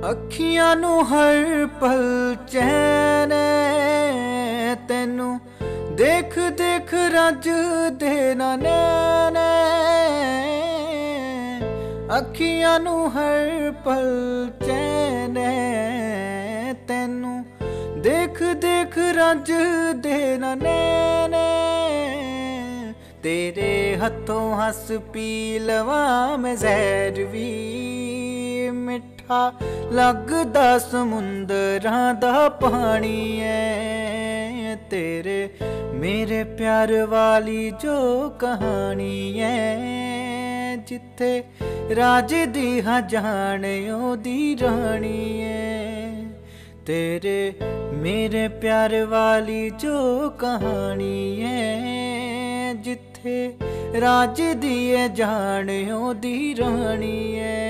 ਅੱਖੀਆਂ ਨੂੰ ਹਰ ਪਲ ਚੈਨ ਐ, ਤੈਨੂੰ ਦੇਖ ਦੇਖ ਰੱਜਦੇ ਨਾ ਨੈਣ ਐ। ਅੱਖੀਆਂ ਨੂੰ ਹਰ ਪਲ ਚੈਨ ਐ, ਤੈਨੂੰ ਦੇਖ ਦੇਖ ਰੱਜਦੇ ਨਾ ਨੈਣ ਐ। तेरे हथों हस पी लवा मैं जहर भी मिठा लगदा समुंदरां दा पानी है। तेरे मेरे प्यार वाली जो कहानी है, जिथे राज दी हाँ जाने ओदी रानी है। तेरे मेरे प्यार वाली जो कहानी है, जिथे राज दी जाने ओदी रानी है।